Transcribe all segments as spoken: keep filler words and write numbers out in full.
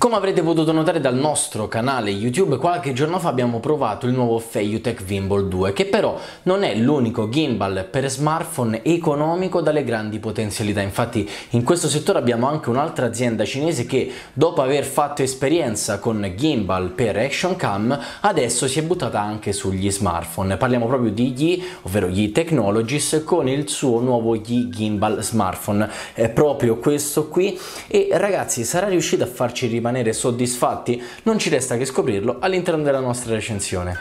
Come avrete potuto notare dal nostro canale YouTube, qualche giorno fa abbiamo provato il nuovo Feiyutech Vimball due, che però non è l'unico gimbal per smartphone economico dalle grandi potenzialità. Infatti in questo settore abbiamo anche un'altra azienda cinese che, dopo aver fatto esperienza con gimbal per action cam, adesso si è buttata anche sugli smartphone. Parliamo proprio di Yi, ovvero Yi Technologies, con il suo nuovo Yi Gimbal Smartphone, è proprio questo qui. E ragazzi, sarà riuscito a farci rimanere soddisfatti? Non ci resta che scoprirlo all'interno della nostra recensione.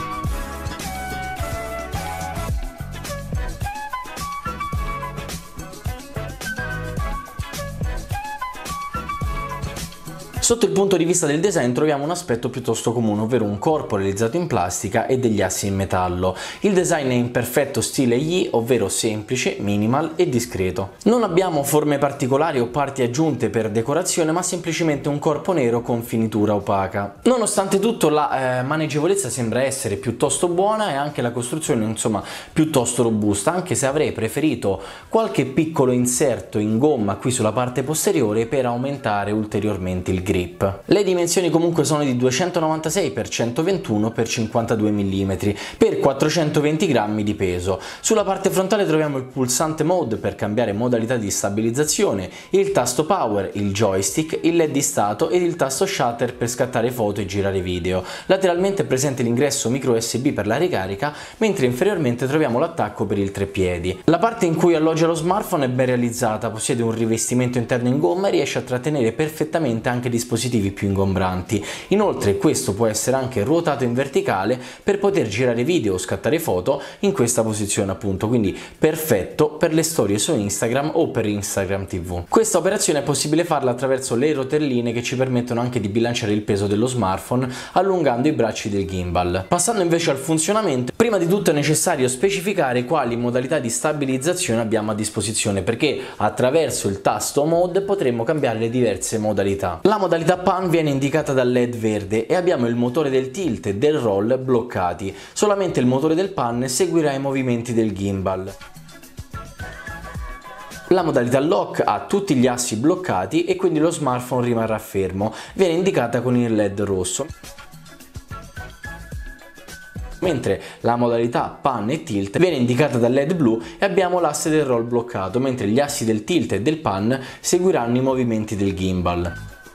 Sotto il punto di vista del design troviamo un aspetto piuttosto comune, ovvero un corpo realizzato in plastica e degli assi in metallo. Il design è in perfetto stile Yi, ovvero semplice, minimal e discreto. Non abbiamo forme particolari o parti aggiunte per decorazione, ma semplicemente un corpo nero con finitura opaca. Nonostante tutto, la eh, maneggevolezza sembra essere piuttosto buona e anche la costruzione, insomma, piuttosto robusta, anche se avrei preferito qualche piccolo inserto in gomma qui sulla parte posteriore per aumentare ulteriormente il grip. Le dimensioni comunque sono di duecentonovantasei per centoventuno per cinquantadue millimetri per quattrocentoventi grammi di peso. Sulla parte frontale troviamo il pulsante mode per cambiare modalità di stabilizzazione, il tasto power, il joystick, il led di stato ed il tasto shutter per scattare foto e girare video. Lateralmente è presente l'ingresso micro U S B per la ricarica, mentre inferiormente troviamo l'attacco per il treppiedi. La parte in cui alloggia lo smartphone è ben realizzata, possiede un rivestimento interno in gomma e riesce a trattenere perfettamente anche dispositivi più ingombranti. Inoltre questo può essere anche ruotato in verticale per poter girare video o scattare foto in questa posizione, appunto, quindi perfetto per le storie su Instagram o per Instagram T V. Questa operazione è possibile farla attraverso le rotelline che ci permettono anche di bilanciare il peso dello smartphone allungando i bracci del gimbal. Passando invece al funzionamento, prima di tutto è necessario specificare quali modalità di stabilizzazione abbiamo a disposizione, perché attraverso il tasto mode potremo cambiare le diverse modalità. La modalità pan viene indicata dal led verde e abbiamo il motore del tilt e del roll bloccati. Solamente il motore del pan seguirà i movimenti del gimbal. La modalità lock ha tutti gli assi bloccati e quindi lo smartphone rimarrà fermo. Viene indicata con il led rosso. Mentre la modalità pan e tilt viene indicata dal led blu e abbiamo l'asse del roll bloccato, mentre gli assi del tilt e del pan seguiranno i movimenti del gimbal.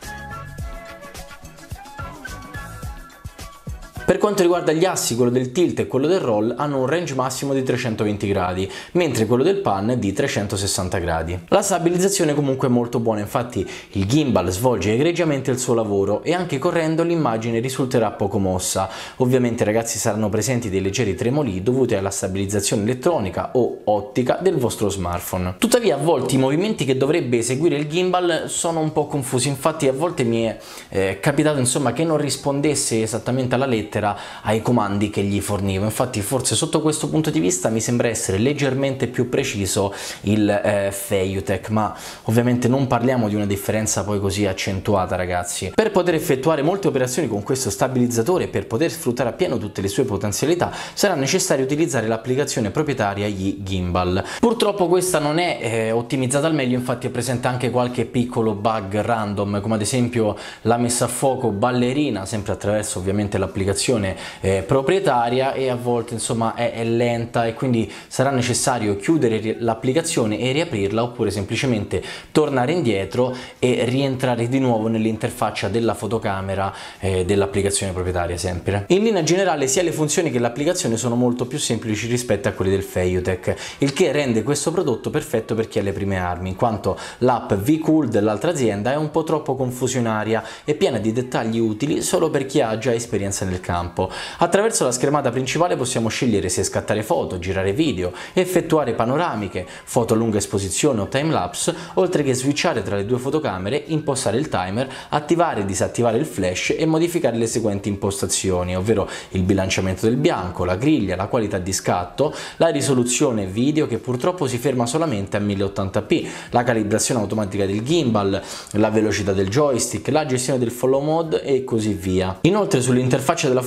Per quanto riguarda gli assi, quello del tilt e quello del roll hanno un range massimo di trecentoventi gradi, mentre quello del pan di trecentosessanta gradi. La stabilizzazione comunque è molto buona, infatti il gimbal svolge egregiamente il suo lavoro e anche correndo l'immagine risulterà poco mossa. Ovviamente ragazzi saranno presenti dei leggeri tremoli dovuti alla stabilizzazione elettronica o ottica del vostro smartphone. Tuttavia a volte i movimenti che dovrebbe eseguire il gimbal sono un po' confusi, infatti a volte mi è eh, capitato insomma che non rispondesse esattamente alla lettera ai comandi che gli fornivo. Infatti forse sotto questo punto di vista mi sembra essere leggermente più preciso il eh, Feiyutech, ma ovviamente non parliamo di una differenza poi così accentuata ragazzi. Per poter effettuare molte operazioni con questo stabilizzatore e per poter sfruttare appieno tutte le sue potenzialità sarà necessario utilizzare l'applicazione proprietaria Yi Gimbal. Purtroppo questa non è eh, ottimizzata al meglio, infatti è presente anche qualche piccolo bug random, come ad esempio la messa a fuoco ballerina, sempre attraverso ovviamente l'applicazione Eh, proprietaria, e a volte insomma è, è lenta e quindi sarà necessario chiudere l'applicazione e riaprirla, oppure semplicemente tornare indietro e rientrare di nuovo nell'interfaccia della fotocamera eh, dell'applicazione proprietaria sempre. In linea generale sia le funzioni che l'applicazione sono molto più semplici rispetto a quelle del Feiyutech, il che rende questo prodotto perfetto per chi ha le prime armi, in quanto l'app V-Cool dell'altra azienda è un po' troppo confusionaria e piena di dettagli utili solo per chi ha già esperienza nel campo. Attraverso la schermata principale possiamo scegliere se scattare foto, girare video, effettuare panoramiche, foto a lunga esposizione o timelapse, oltre che switchare tra le due fotocamere, impostare il timer, attivare e disattivare il flash e modificare le seguenti impostazioni, ovvero il bilanciamento del bianco, la griglia, la qualità di scatto, la risoluzione video che purtroppo si ferma solamente a mille ottanta p, la calibrazione automatica del gimbal, la velocità del joystick, la gestione del follow mode e così via. Inoltre sull'interfaccia della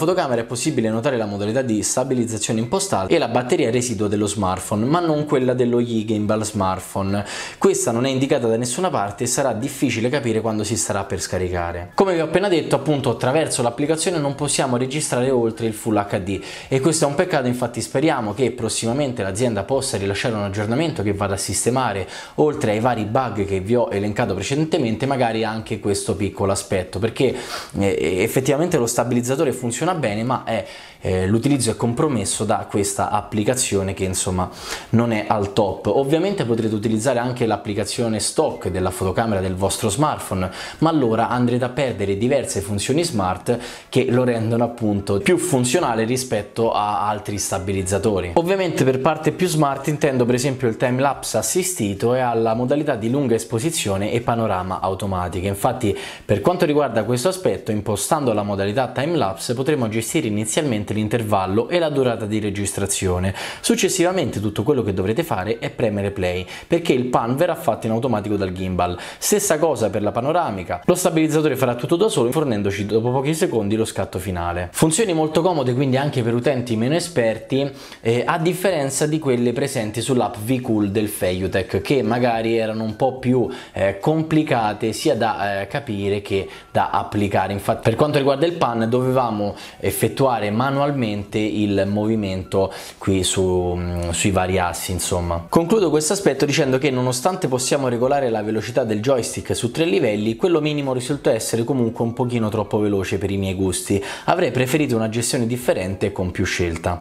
fotocamera è possibile notare la modalità di stabilizzazione impostata e la batteria residuo dello smartphone, ma non quella dello Yi-Gimbal smartphone. Questa non è indicata da nessuna parte e sarà difficile capire quando si starà per scaricare. Come vi ho appena detto, appunto, attraverso l'applicazione non possiamo registrare oltre il Full acca di e questo è un peccato. Infatti speriamo che prossimamente l'azienda possa rilasciare un aggiornamento che vada a sistemare, oltre ai vari bug che vi ho elencato precedentemente, magari anche questo piccolo aspetto, perché eh, effettivamente lo stabilizzatore funziona bene, ma è eh, l'utilizzo è compromesso da questa applicazione che insomma non è al top. Ovviamente potrete utilizzare anche l'applicazione stock della fotocamera del vostro smartphone, ma allora andrete a perdere diverse funzioni smart che lo rendono appunto più funzionale rispetto a altri stabilizzatori. Ovviamente per parte più smart intendo per esempio il timelapse assistito e alla modalità di lunga esposizione e panorama automatica. Infatti per quanto riguarda questo aspetto, impostando la modalità timelapse potremo gestire inizialmente l'intervallo e la durata di registrazione. Successivamente tutto quello che dovrete fare è premere play, perché il pan verrà fatto in automatico dal gimbal. Stessa cosa per la panoramica, lo stabilizzatore farà tutto da solo fornendoci dopo pochi secondi lo scatto finale. Funzioni molto comode quindi anche per utenti meno esperti, eh, a differenza di quelle presenti sull'app VCool del Feiyutech, che magari erano un po' più eh, complicate sia da eh, capire che da applicare. Infatti per quanto riguarda il pan dovevamo effettuare manualmente il movimento qui su, sui vari assi. Insomma, concludo questo aspetto dicendo che nonostante possiamo regolare la velocità del joystick su tre livelli, quello minimo risulta essere comunque un pochino troppo veloce per i miei gusti. Avrei preferito una gestione differente con più scelta.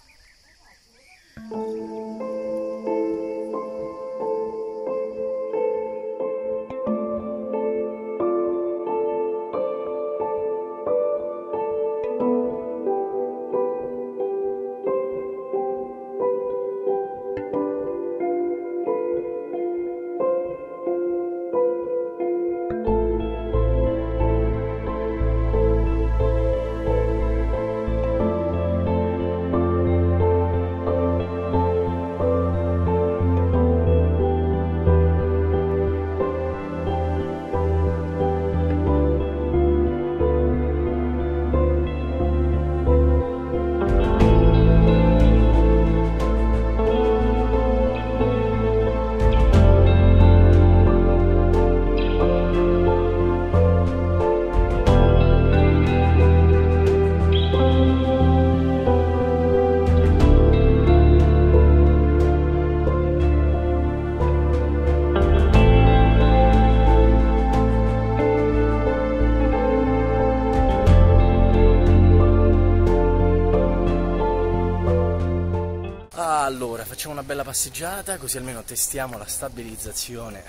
Allora, facciamo una bella passeggiata così almeno testiamo la stabilizzazione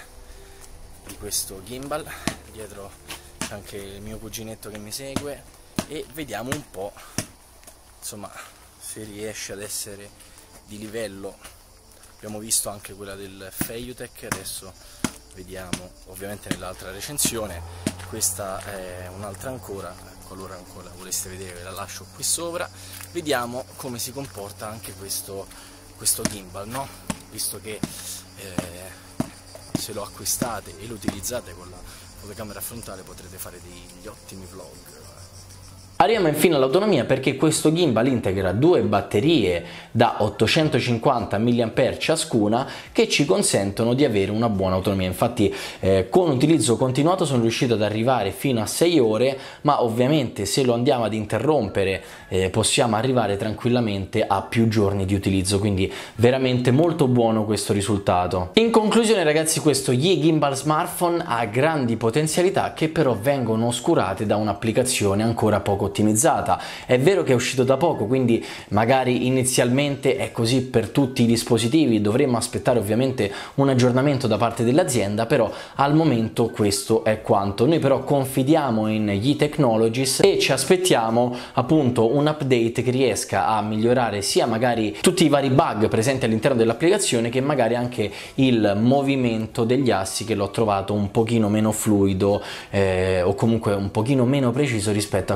di questo gimbal. Dietro c'è anche il mio cuginetto che mi segue e vediamo un po', insomma, se riesce ad essere di livello. Abbiamo visto anche quella del Feiyutech, adesso vediamo ovviamente nell'altra recensione. Questa è un'altra ancora, qualora ancora voleste vedere ve la lascio qui sopra. Vediamo come si comporta anche questo, questo gimbal, no? Visto che eh, se lo acquistate e lo utilizzate con la fotocamera frontale potrete fare degli ottimi vlog. Arriviamo infine all'autonomia, perché questo gimbal integra due batterie da ottocentocinquanta milliamperi ciascuna che ci consentono di avere una buona autonomia. Infatti eh, con utilizzo continuato sono riuscito ad arrivare fino a sei ore, ma ovviamente se lo andiamo ad interrompere eh, possiamo arrivare tranquillamente a più giorni di utilizzo, quindi veramente molto buono questo risultato. In conclusione ragazzi, questo Yi-Gimbal smartphone ha grandi potenzialità che però vengono oscurate da un'applicazione ancora poco ottimizzata. È vero che è uscito da poco, quindi magari inizialmente è così per tutti i dispositivi, dovremmo aspettare ovviamente un aggiornamento da parte dell'azienda, però al momento questo è quanto. Noi però confidiamo in Yi Technologies e ci aspettiamo appunto un update che riesca a migliorare sia magari tutti i vari bug presenti all'interno dell'applicazione che magari anche il movimento degli assi, che l'ho trovato un pochino meno fluido eh, o comunque un pochino meno preciso rispetto a quello del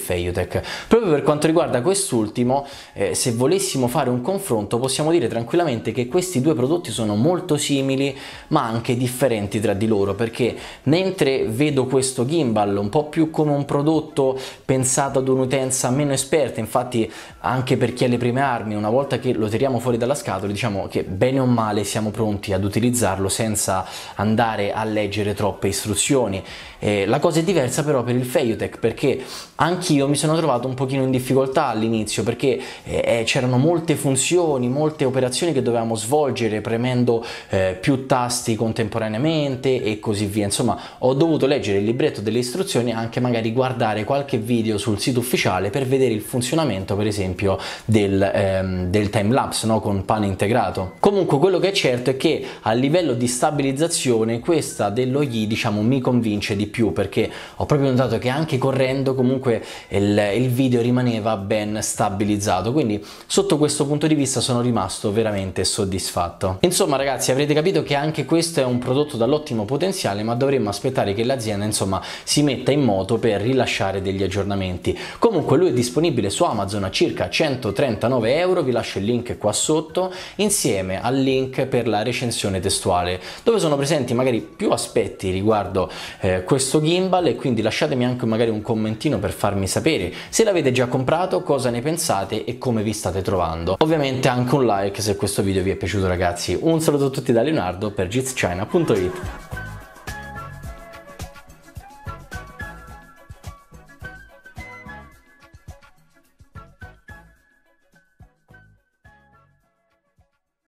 Feiyutech. Proprio per quanto riguarda quest'ultimo, eh, se volessimo fare un confronto possiamo dire tranquillamente che questi due prodotti sono molto simili ma anche differenti tra di loro, perché mentre vedo questo gimbal un po' più come un prodotto pensato ad un'utenza meno esperta, infatti anche per chi ha le prime armi, una volta che lo tiriamo fuori dalla scatola diciamo che bene o male siamo pronti ad utilizzarlo senza andare a leggere troppe istruzioni. Eh, la cosa è diversa però per il Feiyutech, perché anch'io mi sono trovato un pochino in difficoltà all'inizio, perché eh, c'erano molte funzioni, molte operazioni che dovevamo svolgere premendo eh, più tasti contemporaneamente e così via. Insomma, ho dovuto leggere il libretto delle istruzioni e anche magari guardare qualche video sul sito ufficiale per vedere il funzionamento, per esempio del, ehm, del timelapse, no? Con pane integrato. Comunque quello che è certo è che a livello di stabilizzazione questa dello Yi diciamo mi convince di più, perché ho proprio notato che anche correndo comunque il, il video rimaneva ben stabilizzato, quindi sotto questo punto di vista sono rimasto veramente soddisfatto. Insomma ragazzi, avrete capito che anche questo è un prodotto dall'ottimo potenziale, ma dovremmo aspettare che l'azienda insomma si metta in moto per rilasciare degli aggiornamenti. Comunque lui è disponibile su Amazon a circa centotrentanove euro, vi lascio il link qua sotto insieme al link per la recensione testuale, dove sono presenti magari più aspetti riguardo eh, questo gimbal, e quindi lasciatemi anche magari un commentino per farmi sapere se l'avete già comprato, cosa ne pensate e come vi state trovando. Ovviamente anche un like se questo video vi è piaciuto ragazzi. Un saluto a tutti da Leonardo per Jitschina punto it.